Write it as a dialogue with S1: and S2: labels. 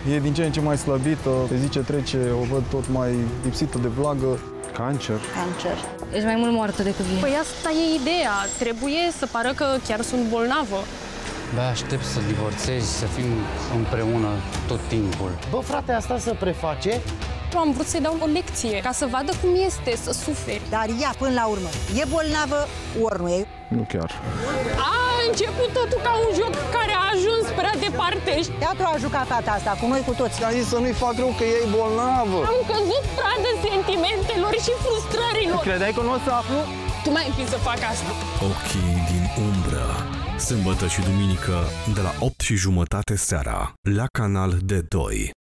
S1: E din ce în ce mai slăbită, pe zi ce trece o văd tot mai lipsită de vlagă.
S2: Cancer.
S3: Ești mai mult moartă decât vie.
S4: Păi asta e ideea. Trebuie să pară că chiar sunt bolnavă.
S5: Bă, aștept să divorțezi, să fim împreună tot timpul.
S6: Bă, frate, asta se preface?
S4: Am vrut să-i dau o lecție, ca să vadă cum este să suferi.
S7: Dar ea, până la urmă, e bolnavă, ori nu e.
S1: Nu chiar.
S4: A început totul ca un joc care a ajuns prea departe.
S7: Teatru a jucat fata asta cu noi cu toți.
S1: Am zis să nu-i fac rău că e bolnavă.
S4: Am căzut pradă sentimentelor și frustrărilor.
S6: Credeai că nu o să aflu?
S4: Tu mai împins să fac asta.
S8: Ochii din umbră. Sâmbătă și duminică de la 8:30 seara la Canal D2.